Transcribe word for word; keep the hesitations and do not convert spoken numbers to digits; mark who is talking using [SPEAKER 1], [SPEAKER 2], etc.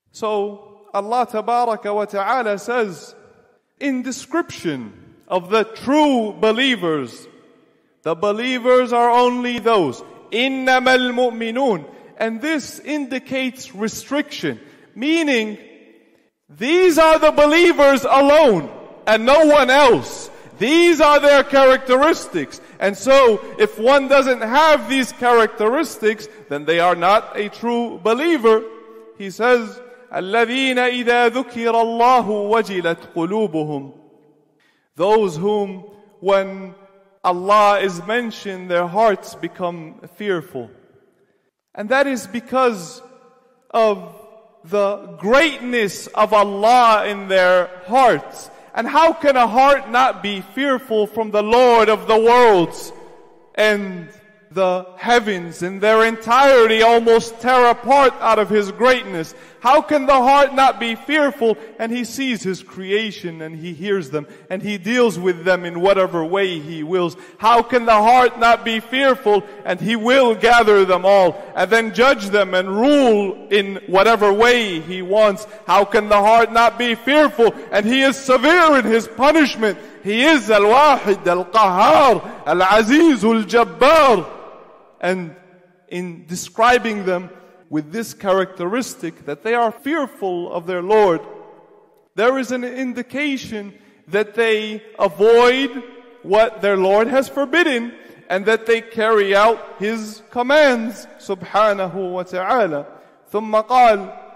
[SPEAKER 1] So Allah Tabaraka wa Ta'ala says in description of the true believers, the believers are only those, إِنَّمَا الْمُؤْمِنُونَ. And this indicates restriction, meaning these are the believers alone and no one else. These are their characteristics. And so, if one doesn't have these characteristics, then they are not a true believer. He says, الَّذِينَ إِذَا ذُكِرَ اللَّهُ وَجِلَتْ قُلُوبُهُم. Those whom, when Allah is mentioned, their hearts become fearful. And that is because of the greatness of Allah in their hearts. And how can a heart not be fearful from the Lord of the worlds and the heavens in their entirety almost tear apart out of His greatness? How can the heart not be fearful? And He sees His creation and He hears them and He deals with them in whatever way He wills. How can the heart not be fearful? And He will gather them all and then judge them and rule in whatever way He wants. How can the heart not be fearful? And He is severe in His punishment. He is Al-Wahid, Al-Qahhar, Al-Aziz, Al-Jabbar. And in describing them with this characteristic that they are fearful of their Lord, there is an indication that they avoid what their Lord has forbidden and that they carry out His commands subhanahu wa ta'ala. ثم قال